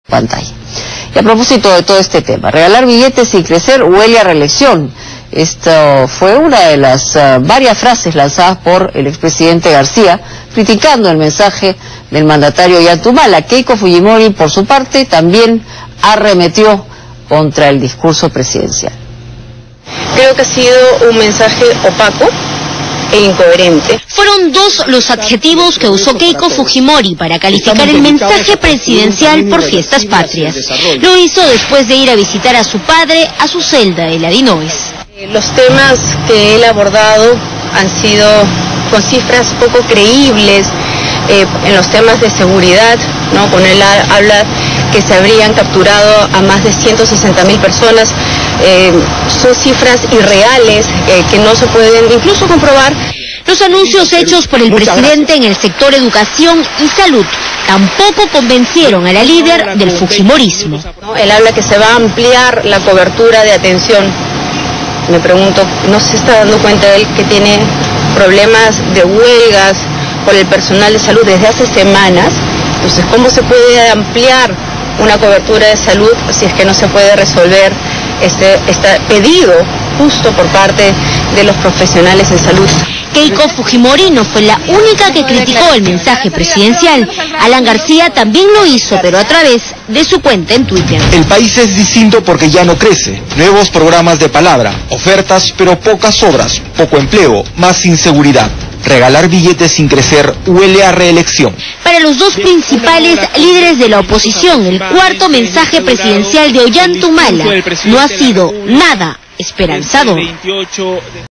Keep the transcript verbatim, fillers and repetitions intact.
Pantalla. Y a propósito de todo este tema, regalar billetes sin crecer huele a reelección. Esto fue una de las uh, varias frases lanzadas por el expresidente García, criticando el mensaje del mandatario Ollanta Humala. Keiko Fujimori, por su parte, también arremetió contra el discurso presidencial. Creo que ha sido un mensaje opaco e incoherente. Fueron dos los adjetivos que usó Keiko Fujimori para calificar el mensaje presidencial por fiestas patrias. Lo hizo después de ir a visitar a su padre a su celda de la Dinoes. Los temas que él ha abordado han sido con cifras poco creíbles, eh, en los temas de seguridad, ¿no? Con él ha, habla que se habrían capturado a más de ciento sesenta mil personas, eh, son cifras irreales, eh, que no se pueden incluso comprobar. Los anuncios hechos por el presidente en el sector educación y salud tampoco convencieron a la líder del fujimorismo. ¿No? Él habla que se va a ampliar la cobertura de atención. Me pregunto, ¿no se está dando cuenta él que tiene problemas de huelgas por el personal de salud desde hace semanas? Entonces, ¿cómo se puede ampliar una cobertura de salud si es que no se puede resolver este, este pedido justo por parte de los profesionales en salud? Keiko Fujimori no fue la única que criticó el mensaje presidencial. Alan García también lo hizo, pero a través de su cuenta en Twitter. El país es distinto porque ya no crece. Nuevos programas de palabra, ofertas, pero pocas obras, poco empleo, más inseguridad. Regalar billetes sin crecer huele a reelección. Para los dos principales líderes de la oposición, el cuarto mensaje presidencial de Ollanta Humala no ha sido nada esperanzador.